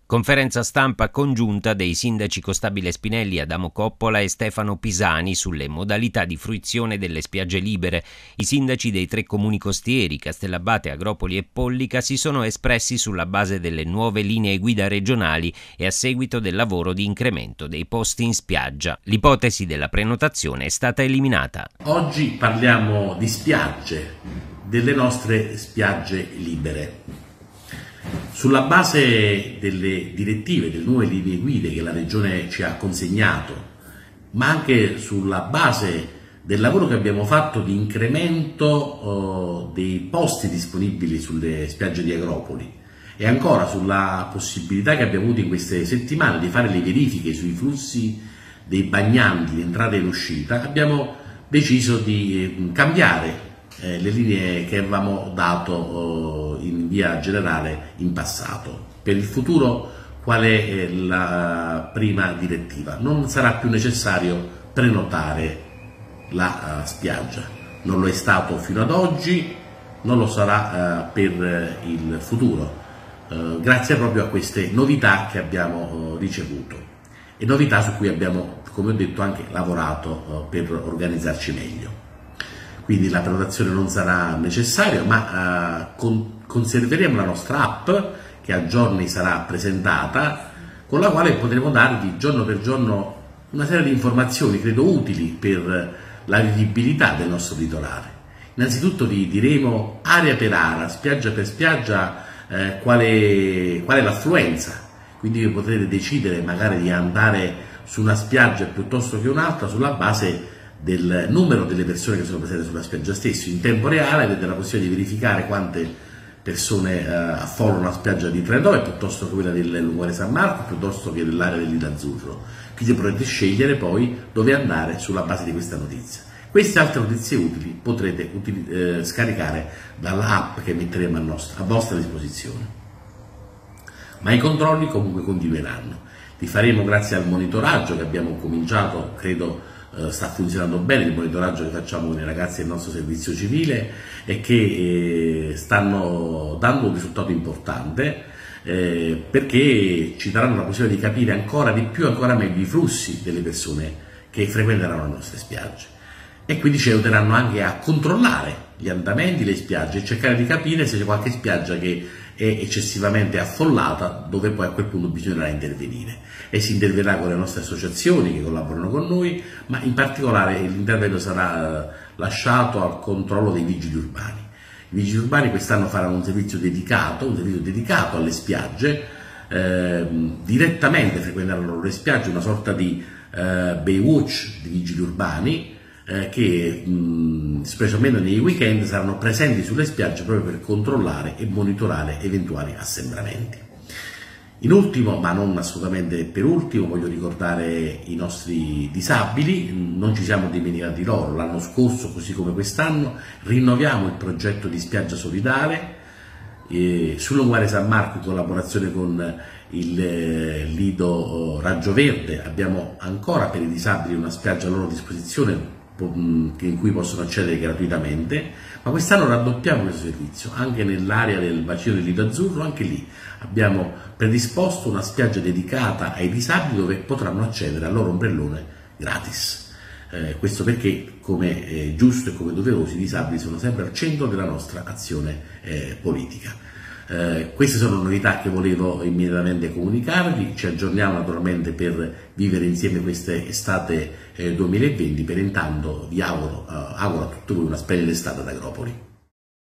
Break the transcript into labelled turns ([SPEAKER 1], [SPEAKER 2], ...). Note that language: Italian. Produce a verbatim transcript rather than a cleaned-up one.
[SPEAKER 1] Conferenza stampa congiunta dei sindaci Costabile Spinelli, Adamo Coppola e Stefano Pisani sulle modalità di fruizione delle spiagge libere. I sindaci dei tre comuni costieri, Castellabate, Agropoli e Pollica, si sono espressi sulla base delle nuove linee guida regionali e a seguito del lavoro di incremento dei posti in spiaggia. L'ipotesi della prenotazione è stata eliminata.
[SPEAKER 2] Oggi parliamo di spiagge, delle nostre spiagge libere. Sulla base delle direttive, delle nuove linee guida che la Regione ci ha consegnato, ma anche sulla base del lavoro che abbiamo fatto di incremento oh, dei posti disponibili sulle spiagge di Agropoli e ancora sulla possibilità che abbiamo avuto in queste settimane di fare le verifiche sui flussi dei bagnanti in entrata e in uscita, abbiamo deciso di eh, cambiare Eh, le linee che avevamo dato oh, in via generale in passato. Per il futuro qual è eh, la prima direttiva? Non sarà più necessario prenotare la uh, spiaggia, non lo è stato fino ad oggi, non lo sarà uh, per uh, il futuro, uh, grazie proprio a queste novità che abbiamo uh, ricevuto e novità su cui abbiamo, come ho detto, anche lavorato uh, per organizzarci meglio. Quindi la prenotazione non sarà necessaria, ma uh, con, conserveremo la nostra app che a giorni sarà presentata, con la quale potremo darvi giorno per giorno una serie di informazioni, credo utili per la vivibilità del nostro litorale. Innanzitutto vi diremo area per area, spiaggia per spiaggia, eh, quale, qual è l'affluenza, quindi vi potrete decidere magari di andare su una spiaggia piuttosto che un'altra sulla base del numero delle persone che sono presenti sulla spiaggia stessa. In tempo reale avete la possibilità di verificare quante persone eh, affollano la spiaggia di Tredove piuttosto che quella del Lungomare San Marco, piuttosto che dell'area del Lido Azzurro. Quindi potrete scegliere poi dove andare sulla base di questa notizia. Queste altre notizie utili potrete utili, eh, scaricare dall'app che metteremo a, nostra, a vostra disposizione. Ma i controlli comunque continueranno. Li faremo grazie al monitoraggio che abbiamo cominciato, credo sta funzionando bene, il monitoraggio che facciamo con i ragazzi del nostro servizio civile e che eh, stanno dando un risultato importante eh, perché ci daranno la possibilità di capire ancora di più, ancora meglio i flussi delle persone che frequenteranno le nostre spiagge e quindi ci aiuteranno anche a controllare gli andamenti, le spiagge e cercare di capire se c'è qualche spiaggia che è eccessivamente affollata, dove poi a quel punto bisognerà intervenire. E si interverrà con le nostre associazioni che collaborano con noi, ma in particolare l'intervento sarà lasciato al controllo dei vigili urbani. I vigili urbani quest'anno faranno un servizio dedicato, un servizio dedicato alle spiagge, eh, direttamente frequenteranno le spiagge, una sorta di eh, Baywatch di vigili urbani, eh, che mh, specialmente nei weekend saranno presenti sulle spiagge proprio per controllare e monitorare eventuali assembramenti. In ultimo, ma non assolutamente per ultimo, voglio ricordare i nostri disabili, non ci siamo dimenticati loro. L'anno scorso, così come quest'anno, rinnoviamo il progetto di spiaggia solidale eh, sul Lungomare San Marco in collaborazione con il eh, Lido Raggio Verde. Abbiamo ancora per i disabili una spiaggia a loro disposizione in cui possono accedere gratuitamente, ma quest'anno raddoppiamo questo servizio anche nell'area del bacino del Lido Azzurro. Anche lì abbiamo predisposto una spiaggia dedicata ai disabili dove potranno accedere al loro ombrellone gratis. Eh, questo perché, come è giusto e come doveroso, i disabili sono sempre al centro della nostra azione eh, politica. Eh, queste sono novità che volevo immediatamente comunicarvi. Ci aggiorniamo naturalmente per vivere insieme queste estate eh, duemilaventi. Per intanto vi auguro, eh, auguro a tutti voi una splendida estate ad Agropoli.